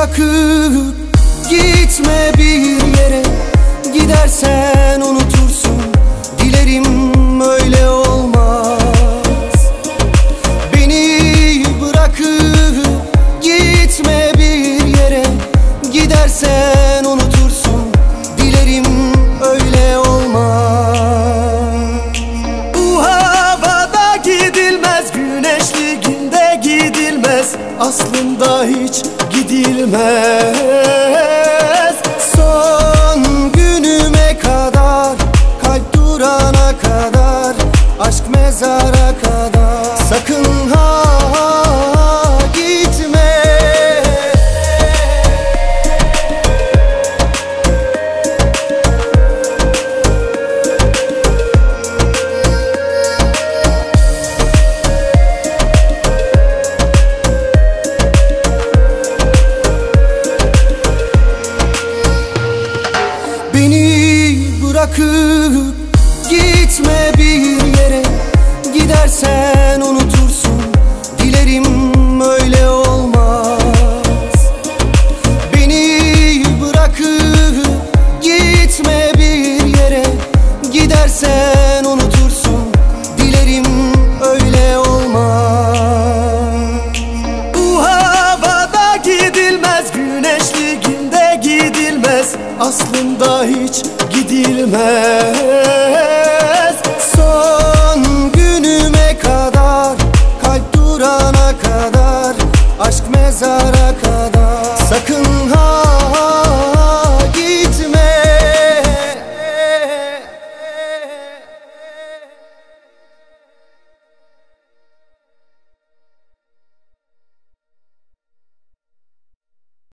bırakıp gitme bir yere. Gidersen unutursun, dilerim öyle olmaz. Beni bırakıp gitme bir yere. Gidersen unutursun, dilerim öyle olmaz. Bu havada gidilmez, güneşli günde gidilmez. Aslında hiç gidilmez. Son günüme kadar, kalp durana kadar, aşk mezara kadar. Sakın ha gitme. Beni bırakıp gitme bir yere. Gidersen unutursun, dilerim öyle olmaz. Beni bırakıp gitme bir yere. Gidersen unutursun, dilerim öyle olmaz. Bu havada gidilmez, güneşli günde gidilmez. Aslında hiç gidilmez. Son günüme kadar, kalp durana kadar, aşk mezara kadar. Sakın